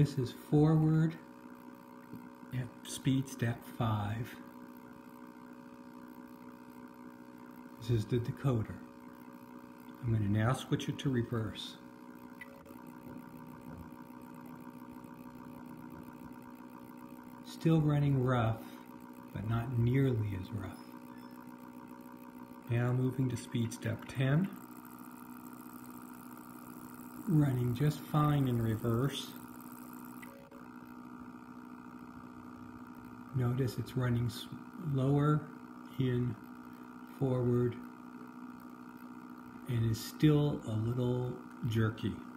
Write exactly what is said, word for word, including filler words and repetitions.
This is forward at speed step five. This is the decoder. I'm going to now switch it to reverse. Still running rough, but not nearly as rough. Now moving to speed step ten. Running just fine in reverse. Notice it's running slower in forward and is still a little jerky.